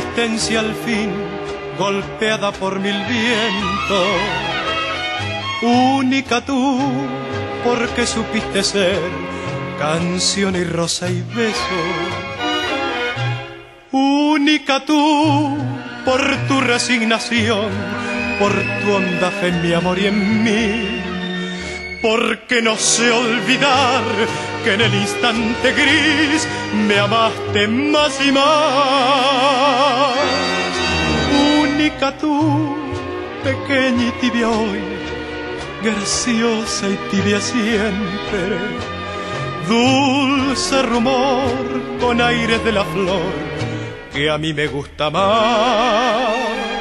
existencia al fin golpeada por mil vientos. Única tú, porque supiste ser canción y rosa y beso. Única tú, por tu resignación, por tu hondaje en mi amor y en mí. Porque no sé olvidar que en el instante gris me amaste más y más. Única tú, pequeña y tibia hoy, graciosa y tibia siempre. Dulce rumor con aires de la flor que a mí me gusta más.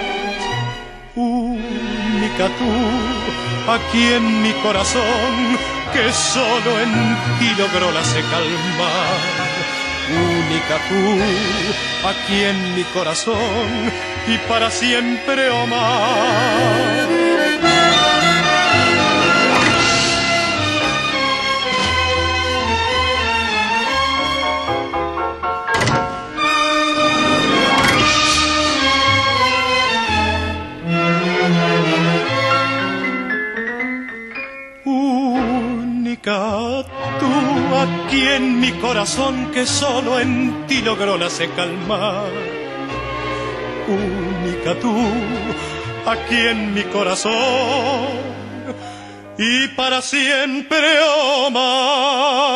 Única tú, aquí en mi corazón, que solo en ti logró la sé calmar. Única tú, aquí en mi corazón, y para siempre o más. Única tú, aquí en mi corazón, que solo en ti logró la sé calmar. Única tú, aquí en mi corazón, y para siempre o más.